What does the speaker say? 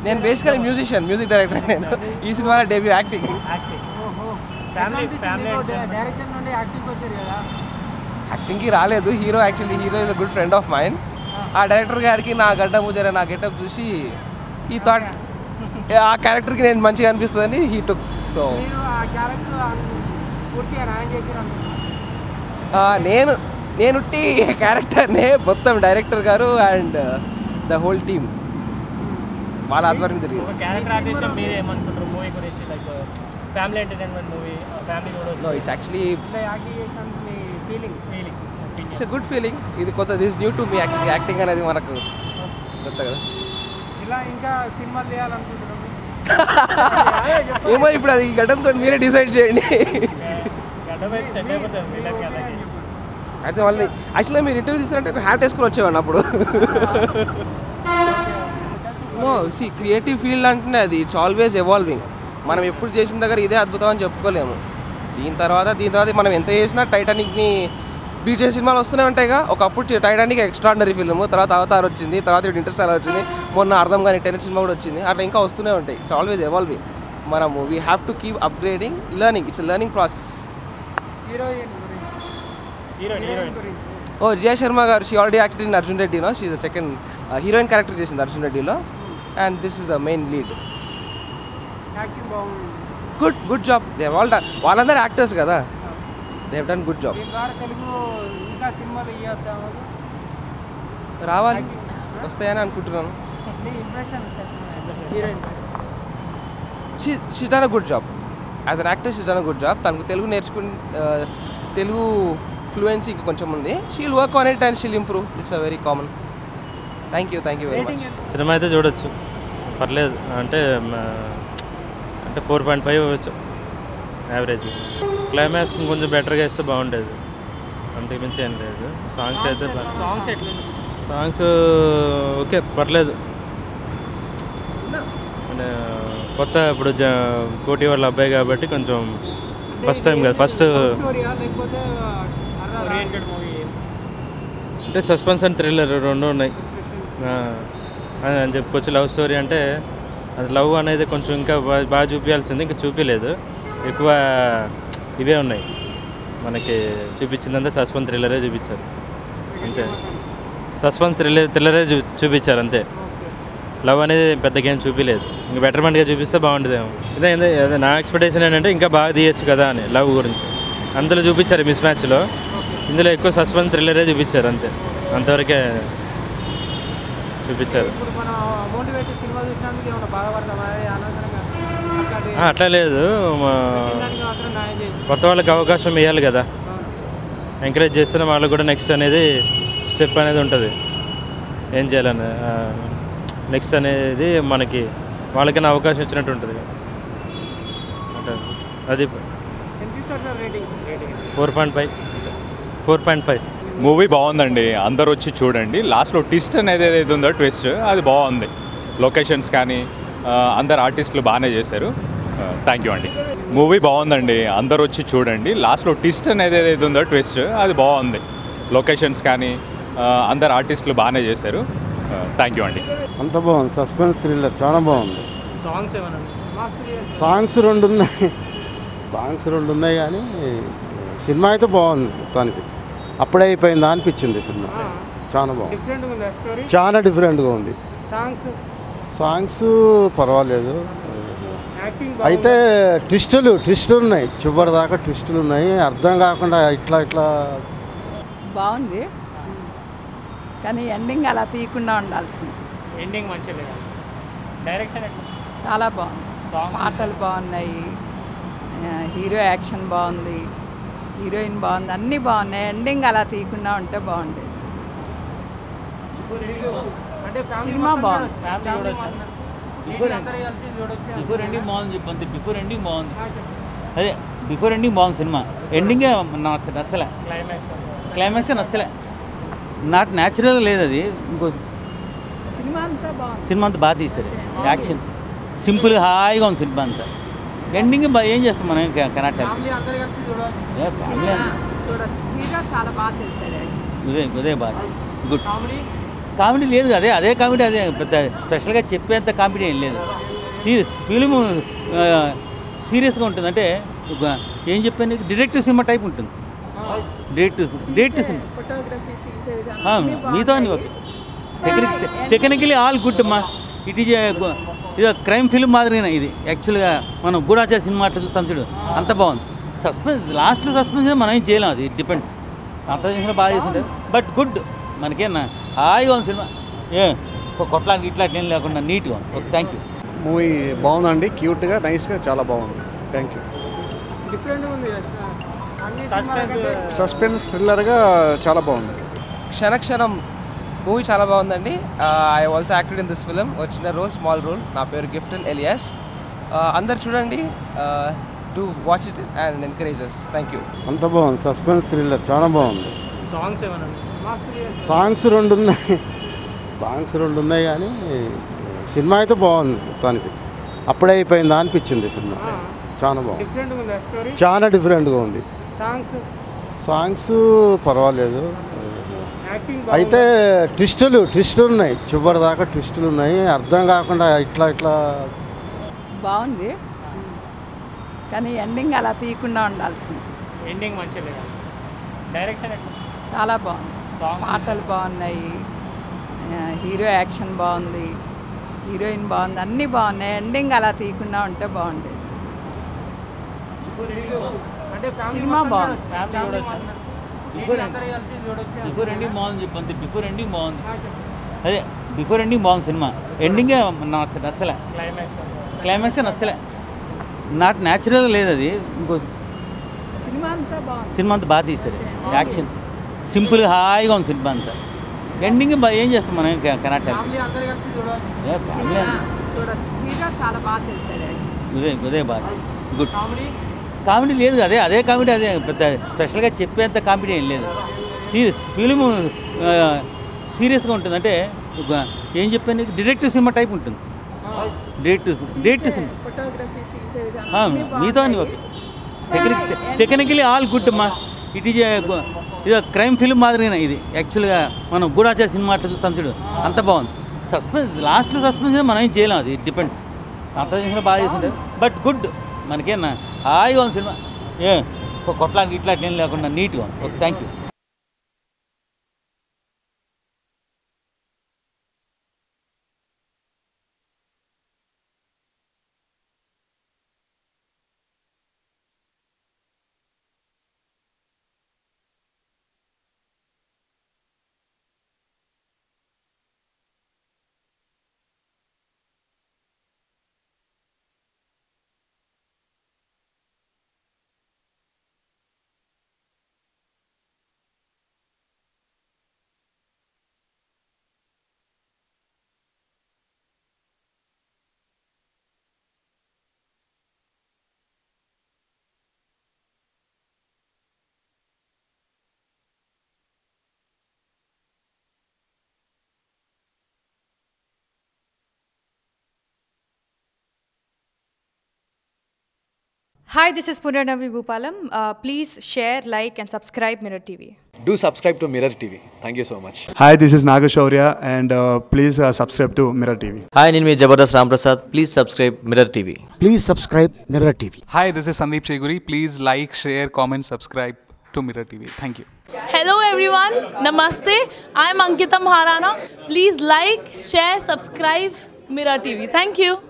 నేను basically music director. నేను ఈ సినిమాలో డెబ్యూ యాక్టింగ్. యాక్టింగ్కి రాలేదు. Hero is a good friend of mind. ఆ డైరెక్టర్ గారికి నా గడ్డము జర నా గెటప్ చూసి ఈ థాట్ ఆ క్యారెక్టర్కి నేను మంచిగా అనిపిస్తుందని హీ టుక్. సో నేను క్యారెక్టర్నే మొత్తం డైరెక్టర్ గారు అండ్ ద హోల్ టీమ్ వాళ్ళ ఆధ్వర్యం జరిగింది. No, it's actually it's a good feeling. ఇది కొత్త, this new to me actually. Acting అనేది మనకు కొత్త కదా. ఇలా ఇంకా సినిమాలు చేయాలనుకుంటున్నాము. ఏమో ఇప్పుడు అది గడ్డంతో మీరే డిసైడ్ చేయండి. అయితే వాళ్ళని యాక్చువల్గా మీరు ఇంటర్వ్యూ తీస్తారంటే ఒక హ్యాట్ వేసుకొని వచ్చేవాడిని అప్పుడు. నో క్రియేటివ్ ఫీల్డ్ అంటేనే అది ఇట్స్ ఆల్వేస్ ఎవాల్వింగ్. మనం ఎప్పుడు చేసిన దగ్గర ఇదే అద్భుతం అని చెప్పుకోలేము. దీని తర్వాత మనం ఎంత చేసినా టైటానిక్ని బీట్ చేసే సినిమాలు వస్తూనే ఉంటాయిగా. ఒకప్పుడు టైటానిక్ ఎక్స్ట్రాడినరీ ఫిల్మ్, తర్వాత అవతార్ వచ్చింది, తర్వాత ఇంటర్స్టెల్లార్ వచ్చింది, మొన్న అర్థం కాని టెనెట్ సినిమా కూడా వచ్చింది. అట్లా ఇంకా వస్తూనే ఉంటాయి. It's always evolving. మనము we have to keep upgrading, learning. It's learning process. Jiya Sharma గారు, she already acted in Arjun రెడ్డిలో. She is the second heroine character చేసింది అర్జున్ రెడ్డిలో. And this is the main lead. Good job. They all done. వాళ్ళందరూ యాక్టర్స్ కదా. They have done good job. రావాలి, వస్తాయని అనుకుంటున్నాను. She's done a good job as an actor. She's done a good job. తనకు తెలుగు తెలుగు ఫ్లూయెన్సీ కొంచెం ఉంది. She'll work on it and she'll improve. It's a very common. Thank you very much. Cinema అయితే చూడొచ్చు, పర్లేదు. అంటే 4.5 ఇవ్వచ్చు యావరేజ్. క్లైమాక్స్ కొంచెం బెటర్గా ఇస్తే బాగుండేది, అంతకుమించి ఏం లేదు. సాంగ్స్ అయితే సాంగ్స్ ఓకే, పర్లేదు. అంటే కొత్త ఇప్పుడు కోటి వాళ్ళ అబ్బాయి కాబట్టి కొంచెం ఫస్ట్ టైం కదా. ఫస్ట్ అంటే సస్పెన్స్ అండ్ థ్రిల్లర్ రెండు ఉన్నాయి అని చెప్పుకోవచ్చు. లవ్ స్టోరీ అంటే అది లవ్ అనేది కొంచెం ఇంకా బాగా చూపించాల్సింది, ఇంకా చూపించలేదు. ఎక్కువ ఇవే ఉన్నాయి మనకి. చూపించిందంటే సస్పెన్స్ థ్రిల్లరే చూపించారు అంతే. సస్పెన్స్ థ్రిల్లరే చూపించారు అంతే. లవ్ అనేది పెద్ద గేమ్ చూపించలేదు. ఇంకా బెటర్మెంట్గా చూపిస్తే బాగుంటుందేమో. ఇదే నా ఎక్స్పెక్టేషన్ ఏంటంటే ఇంకా బాగా తీయచ్చు కదా అని లవ్ గురించి. అందులో చూపించారు మిస్ మ్యాచ్లో. ఇందులో ఎక్కువ సస్పెన్స్ థ్రిల్లరే చూపించారు అంతే. అంతవరకే చూపించారు. అట్లా లేదు, కొత్త వాళ్ళకి అవకాశం ఇవ్వాలి కదా. ఎంకరేజ్ చేస్తేనే వాళ్ళకు కూడా నెక్స్ట్ అనేది స్టెప్ అనేది ఉంటుంది. ఏం చేయాలని నెక్స్ట్ అనేది మనకి వాళ్ళకైనా అవకాశం ఇచ్చినట్టు ఉంటుంది. అది 4.5. మూవీ బాగుందండి, అందరు వచ్చి చూడండి. లాస్ట్లో ట్విస్ట్ అనేది ఏదైతే ఉందో ట్విస్ట్ అది బాగుంది. లొకేషన్స్ కానీ అందరు ఆర్టిస్టులు బాగానే చేశారు. థ్యాంక్ యూ అండి. మూవీ బాగుందండి, అందరు వచ్చి చూడండి. లాస్ట్లో ట్విస్ట్ అనేది ఏదైతే ఉందో ట్విస్ట్ అది బాగుంది. లొకేషన్స్ కానీ అందరు ఆర్టిస్టులు బాగానే చేశారు. థ్యాంక్ యూ అండి. అంత బాగుంది. సస్పెన్స్ థ్రిల్లర్ చాలా బాగుంది. సాంగ్స్ రెండు ఉన్నాయి కానీ సినిమా అయితే బాగుంది. మొత్తానికి అప్పుడే అయిపోయిందా అనిపించింది సినిమా. చాలా బాగుంది, చాలా డిఫరెంట్గా ఉంది. సాంగ్స్ పర్వాలేదు. అయితే ట్విస్టులు ఉన్నాయి, చివరి దాకా ట్విస్టులు ఉన్నాయి. అర్థం కాకుండా ఇట్లా బాగుంది. కానీ ఎండింగ్ అలా తీయకుండా ఉండాల్సింది. ఎండింగ్ మంచిగా డైరెక్షన్ చాలా బాగుంది. పాటలు బాగున్నాయి, హీరో యాక్షన్ బాగుంది, హీరోయిన్ బాగుంది, అన్నీ బాగున్నాయి. ఎండింగ్ అలా తీయకుండా ఉంటే బాగుండేది. సినిమా బాగుంది. బిఫోర్ ఎండింగ్ బాగుంది చెప్పండి. బిఫోర్ ఎండింగ్ బాగుంది. అదే బిఫోర్ ఎండింగ్ బాగుంది సినిమా. ఎండింగే నచ్చలే. క్లైమాక్సే నచ్చలే. నాట్ న్యాచురల్గా లేదు అది. ఇంకో సినిమా అంతా బాగా తీస్తారు. యాక్షన్ సింపుల్గా హాయిగా ఉంది సినిమా అంతా. ఎండింగ్ ఏం చేస్తాం మనం కరెక్ట్. ఉదయ్ బాగా గుడ్. కామెడీ లేదు, అదే కామెడీ, అదే పెద్ద స్పెషల్గా చెప్పేంత కామెడీ ఏం లేదు. ఫిలిం సీరియస్గా ఉంటుంది. అంటే ఏం చెప్పాను, డిటెక్టివ్ సినిమా టైప్ ఉంటుంది. డిటెక్టివ్ సినిమా మీతో ఓకే. టెక్నికలీ ఆల్ గుడ్ అమ్మా. ఇట్ ఈజ్ ఇది క్రైమ్ ఫిల్మ్ మాదిరిగా ఇది. యాక్చువల్గా మనం గూఢాచార సినిమా అట్లా చూస్తాం చూడు, అంత బాగుంది. సస్పెన్స్ లాస్ట్లో సస్పెన్స్ మనం ఏం చేయలేం, అది డిపెండ్స్. అంత చేసిన బాగా చేస్తుంటారు, బట్ గుడ్. మనకేనా హాయిగా ఉంది సినిమా. కొట్లానికి ఇట్లాంటి ఏం లేకుండా నీట్గా ఉంది. Okay, thank you. మూవీ బాగుందండి, క్యూట్గా నైస్గా చాలా బాగుంది. Thank you. సస్పెన్స్ థ్రిల్లర్గా చాలా బాగుంది. క్షణక్షణం మూవీ చాలా బాగుందండి. I also acted in this film. వచ్చిన రోల్ స్మాల్ రోల్. నా పేరు గిఫ్టన్ ఎలియాస్. అందరు చూడండి, do watch it and encourages. Thank you. అంత బాగుంది, సస్పెన్స్ థ్రిల్లర్ చాలా బాగుంది. సాంగ్స్ ఏమన్నా సాంగ్స్ రెండు ఉన్నాయి కానీ సినిమా అయితే బాగుంది. మొత్తానికి అప్పుడే అయిపోయిందా అనిపించింది సినిమా. చాలా బాగుంది, చాలా డిఫరెంట్గా ఉంది. సాంగ్స్ పర్వాలేదు. అయితే ట్విస్టులు ఉన్నాయి, చివరి దాకా ట్విస్టులు ఉన్నాయి. అర్థం కాకుండా ఇట్లా బాగుంది, కానీ ఎండింగ్ అలా తీయకుండా ఉండాల్సింది. ఎండింగ్ మంచిగా లేదా? డైరెక్షన్ చాలా బాగుంది. పాటలు బాగున్నాయి, హీరో యాక్షన్ బాగుంది, హీరోయిన్ బాగుంది, అన్నీ బాగున్నాయి. ఎండింగ్ అలా తీయకుండా ఉంటే బాగుండేది. సినిమా బాగుంది. బిఫోర్ ఎండింగ్ బాగుంది చెప్పండి. బిఫోర్ ఎండింగ్ బాగుంది. అదే బిఫోర్ ఎండింగ్ బాగుంది సినిమా. ఎండింగే నచ్చలే, క్లైమాక్సే నచ్చలే. నాట్ న్యాచురల్ లేదు అది. ఇంకో సినిమా అంతా బాగా తీస్తారు. యాక్షన్ సింపుల్గా హాయిగా ఉంది సినిమా అంతా. ఎండింగ్ ఏం చేస్తాం మనం, కనెక్ట్ ఉదయ్ బాగా గుడ్. కామెడీ లేదు, అదే కామెడీ, అదే పెద్ద స్పెషల్గా చెప్పేంత కామెడీ ఏం లేదు. ఫిలిం సీరియస్గా ఉంటుంది. అంటే ఏం చెప్పాను, డిటెక్టివ్ సినిమా టైప్ ఉంటుంది. డిటెక్టివ్ సినిమా మీతో ఓకే. టెక్నికలీ ఆల్ గుడ్ అమ్మా. ఇట్ ఈజ్ ఇది క్రైమ్ ఫిల్మ్ మాదిరిగా ఇది. యాక్చువల్గా మనం గూఢాచార సినిమా అట్లా చూస్తాం చూడు, అంత బాగుంది. సస్పెన్స్ లాస్ట్లో సస్పెన్స్ మనం ఏం చేయలేం, అది డిపెండ్స్. అంత చేసిన బాగా చేస్తుంటారు, బట్ గుడ్. మనకేనా హాయిగా ఉంది సినిమా. కొట్లానికి ఇట్లాంటి ఏం లేకుండా నీట్గా ఉంది. Okay, thank you. Hi, this is Punarnavi Bhupalam. Please share, like and subscribe Mirror TV. Do subscribe to Mirror TV. Thank you so much. Hi, this is Nagashaurya and please subscribe to Mirror TV. Hi, name is Jabardast Ramprasad. Please subscribe Mirror TV. Please subscribe Mirror TV. Hi, this is Sandeep Cheguri. Please like, share, comment, subscribe to Mirror TV. Thank you. Hello everyone. Namaste. I am Ankita Maharana. Please like, share, subscribe Mirror TV. Thank you.